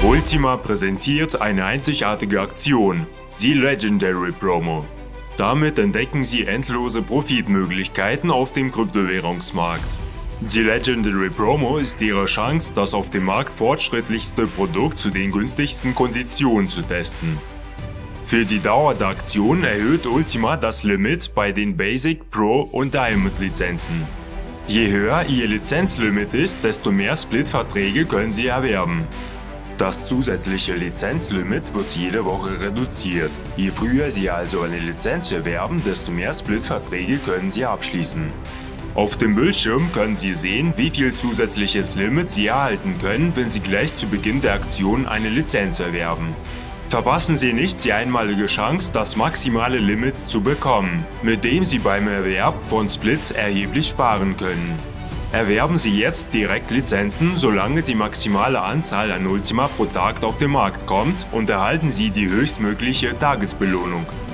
Ultima präsentiert eine einzigartige Aktion, die Legendary Promo. Damit entdecken Sie endlose Profitmöglichkeiten auf dem Kryptowährungsmarkt. Die Legendary Promo ist Ihre Chance, das auf dem Markt fortschrittlichste Produkt zu den günstigsten Konditionen zu testen. Für die Dauer der Aktion erhöht Ultima das Limit bei den Basic, Pro und Diamond Lizenzen. Je höher Ihr Lizenzlimit ist, desto mehr Split-Verträge können Sie erwerben. Das zusätzliche Lizenzlimit wird jede Woche reduziert. Je früher Sie also eine Lizenz erwerben, desto mehr Split-Verträge können Sie abschließen. Auf dem Bildschirm können Sie sehen, wie viel zusätzliches Limit Sie erhalten können, wenn Sie gleich zu Beginn der Aktion eine Lizenz erwerben. Verpassen Sie nicht die einmalige Chance, das maximale Limit zu bekommen, mit dem Sie beim Erwerb von Splits erheblich sparen können. Erwerben Sie jetzt direkt Lizenzen, solange die maximale Anzahl an Ultima pro Tag auf den Markt kommt, und erhalten Sie die höchstmögliche Tagesbelohnung.